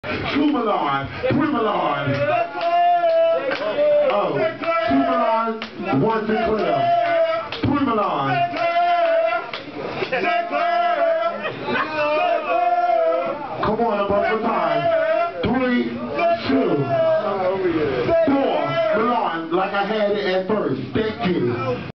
Two Milan, three Milan. Oh, two Milan, one to Clair. Three Milan. Come on, about the time. 3, 2, 4. Milan, like I had it at first. Thank you.